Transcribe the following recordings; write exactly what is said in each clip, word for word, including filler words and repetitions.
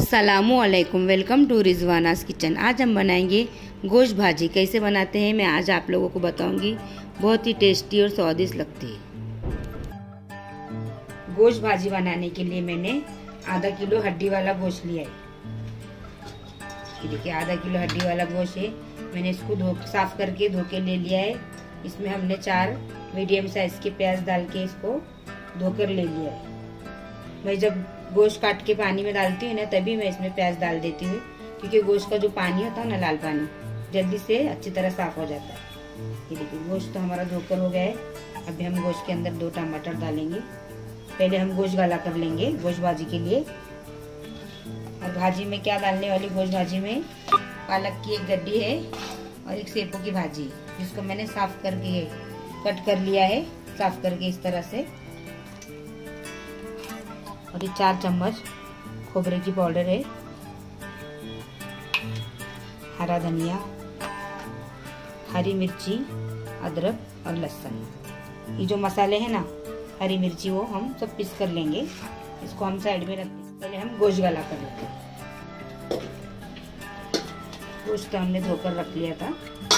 अस्सलामुअलैकुम, welcome to रिजवानास kitchen. आज हम बनाएंगे गोश्त भाजी। कैसे बनाते हैं मैं आज आप लोगों को बताऊंगी। बहुत ही टेस्टी और स्वादिष्ट लगती है। गोश्त भाजी बनाने के लिए मैंने आधा किलो हड्डी वाला गोश्त लिया है। देखिए आधा किलो हड्डी वाला गोश्त है। मैंने इसको धो साफ करके धो के ले लिया है। इसमें हमने चार मीडियम साइज के प्याज डाल के इसको धोकर ले लिया है। मैं जब गोश्त काट के पानी में डालती हूँ ना तभी मैं इसमें प्याज डाल देती हूँ, क्योंकि गोश्त का जो पानी होता है ना, लाल पानी, जल्दी से अच्छी तरह साफ हो जाता है। ये देखिए गोश्त तो हमारा धोकर हो गया है। अभी हम गोश्त के अंदर दो टमाटर डालेंगे। पहले हम गोश्त गला कर लेंगे गोश्त भाजी के लिए। और भाजी में क्या डालने वाली, गोश्त भाजी में पालक की एक गड्डी है और एक सेपो की भाजी, जिसको मैंने साफ करके कट कर लिया है, साफ करके इस तरह से। और ये चार चम्मच खोबरे की पाउडर है, हरा धनिया, हरी मिर्ची, अदरक और लहसुन। ये जो मसाले हैं ना, हरी मिर्ची, वो हम सब पीस कर लेंगे। इसको हम साइड में रखते हैं। पहले हम गोश्त गला कर लेते हैं। गोश्त हमने धोकर रख लिया था।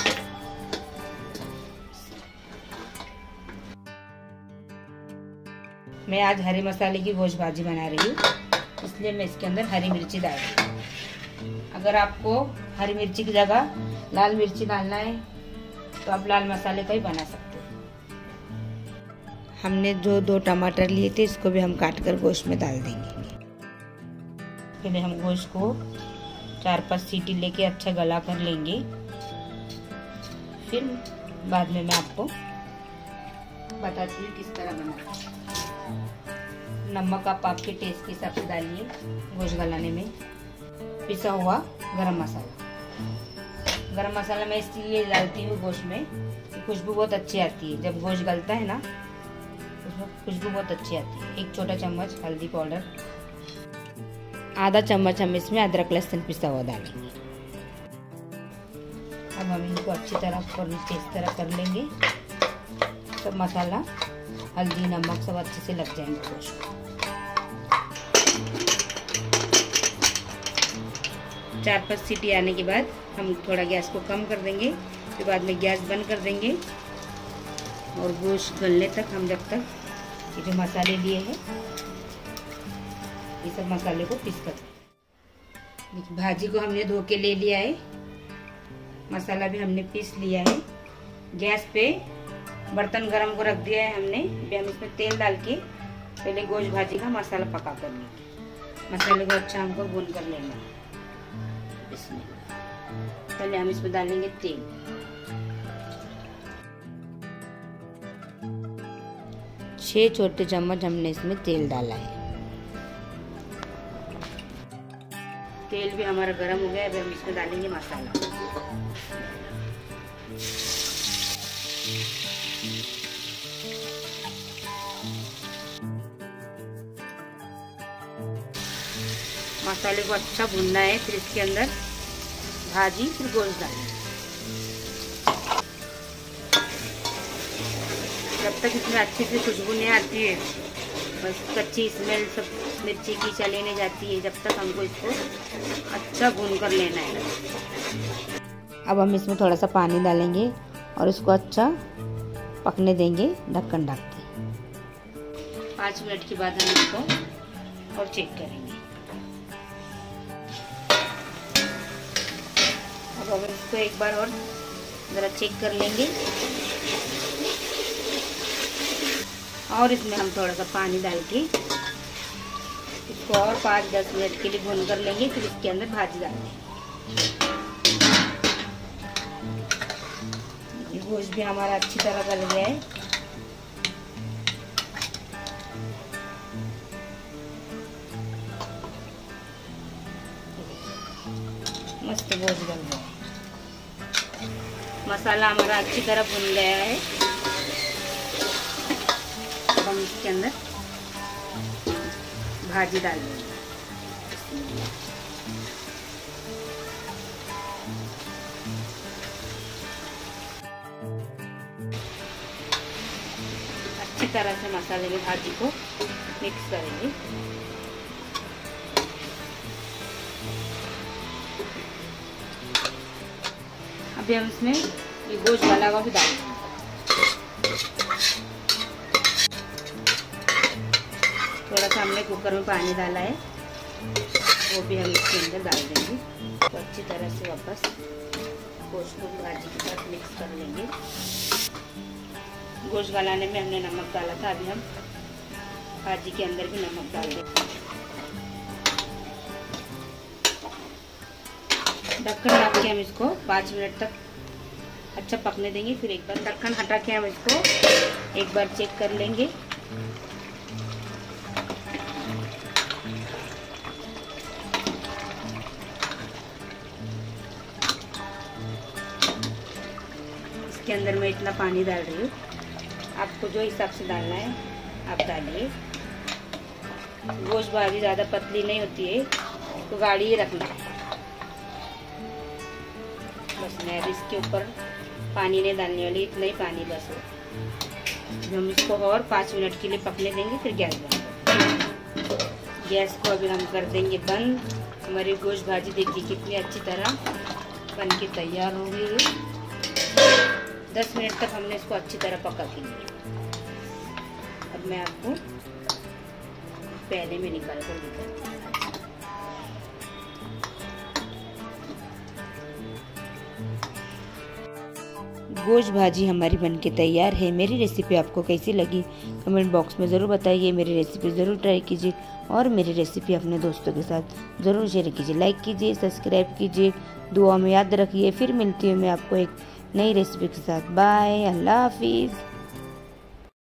मैं आज हरे मसाले की गोश्त भाजी बना रही हूँ, इसलिए मैं इसके अंदर हरी मिर्ची डाल रही हूँ। अगर आपको हरी मिर्ची की जगह लाल मिर्ची डालना है तो आप लाल मसाले का ही बना सकते हैं। हमने जो दो टमाटर लिए थे इसको भी हम काट कर गोश्त में डाल देंगे। पहले हम गोश्त को चार पांच सीटी लेके अच्छा गला कर लेंगे। फिर बाद में मैं आपको बताती हूँ किस तरह बनाना है। नमक आप आपके टेस्ट के हिसाब से डालिए। गोश्त गलाने में पिसा हुआ गरम मसाला, गरम मसाला मैं इसलिए डालती हूँ गोश्त में कि खुशबू बहुत अच्छी आती है। जब गोश्त गलता है ना, उसमें खुशबू बहुत अच्छी आती है। एक छोटा चम्मच हल्दी पाउडर, आधा चम्मच हम इसमें अदरक लहसुन पिसा हुआ डालेंगे। अब हम इनको अच्छी तरह और इस तरह कर लेंगे। सब मसाला, हल्दी, नमक सब अच्छे से लग जाएंगे गोश्त को। चार पांच सीटी आने के बाद हम थोड़ा गैस को कम कर देंगे। फिर बाद में गैस बंद कर देंगे और गोश्त गलने तक हम जब तक ये जो मसाले लिए हैं, ये सब मसाले को पीस कर देंगे। भाजी को हमने धो के ले लिया है, मसाला भी हमने पीस लिया है। गैस पे बर्तन गरम को रख दिया है हमने। अभी हम इसमें तेल डाल के पहले गोश्त भाजी का मसाला पका कर लेंगे। मसाले को अच्छा हमको भून कर लेना है। इसमें पहले हम इसमें डालेंगे तेल। छह छोटे चम्मच हमने इसमें तेल डाला है। तेल भी हमारा गरम हो गया है। अभी हम इसमें डालेंगे मसाला। मसाले को अच्छा भूनना है। फिर इसके अंदर भाजी, फिर गोश्त डालना। जब तक इसमें अच्छी से खुशबू नहीं आती है, बस कच्ची स्मेल सब मिर्ची की चले नहीं जाती है, जब तक हमको इसको अच्छा भून कर लेना है। अब हम इसमें थोड़ा सा पानी डालेंगे और इसको अच्छा पकने देंगे ढक्कन ढक के। पाँच मिनट के बाद हम इसको और चेक करेंगे। अब हम इसको एक बार और ज़रा चेक कर लेंगे और इसमें हम थोड़ा सा पानी डाल के इसको और पाँच दस मिनट के लिए भून कर लेंगे। फिर इसके अंदर भाजी डाल देंगे। गोश्त भी हमारा अच्छी तरह गल गया है। मस्त गोश्त गल गया। मसाला हमारा अच्छी तरह भुन गया है। अब हम इसके अंदर भाजी डाल देंगे। अच्छी तरह से मसाले में भाजी को मिक्स करेंगे। अभी हम इसमें ये गोश्त डाला हुआ भी डाल देंगे। थोड़ा सा हमने कुकर में पानी डाला है, वो भी हम इसके अंदर डाल देंगे। तो अच्छी तरह से वापस गोश्त को भाजी के साथ मिक्स कर लेंगे। गोश्त गलाने में हमने नमक डाला था, अभी हम भाजी के अंदर भी नमक डाल देंगे। ढक्कन ढक के हम इसको पाँच मिनट तक अच्छा पकने देंगे। फिर एक बार ढक्कन हटा के हम इसको एक बार चेक कर लेंगे। इसके अंदर मैं इतना पानी डाल रही हूँ, आपको जो हिसाब से डालना है आप डालिए। गोश्त भाजी ज़्यादा पतली नहीं होती है, तो गाढ़ी ही रखना है। बस मैं अब इसके ऊपर पानी नहीं डालने वाली, इतना ही पानी बस हो। हम इसको और पाँच मिनट के लिए पकने देंगे, फिर गैस बंद। गैस को अभी हम कर देंगे बंद। हमारी गोश्त भाजी देखिए कितनी अच्छी तरह बन के तैयार हो गई है। दस मिनट तक हमने इसको अच्छी तरह पका के लिया। अब मैं आपको पहले में निकाल कर दिखाती हूँ। गोश्त भाजी हमारी बनके तैयार है। मेरी रेसिपी आपको कैसी लगी कमेंट बॉक्स में ज़रूर बताइए। मेरी रेसिपी ज़रूर ट्राई कीजिए और मेरी रेसिपी अपने दोस्तों के साथ ज़रूर शेयर कीजिए। लाइक कीजिए, सब्सक्राइब कीजिए, दुआ में याद रखिए। फिर मिलती हूँ मैं आपको एक नई रेसिपी के साथ। बाय, अल्लाह हाफिज़।